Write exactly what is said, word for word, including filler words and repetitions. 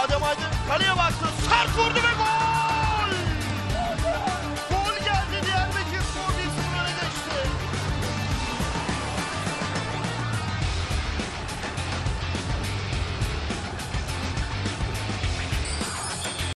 Adem Aydın kaleye baktı. Sert vurdu ve gol!